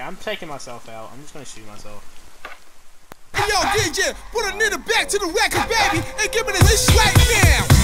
I'm taking myself out. I'm just gonna shoot myself. Hey, yo, DJ, put a nigga back to the record, baby, and give me this right now.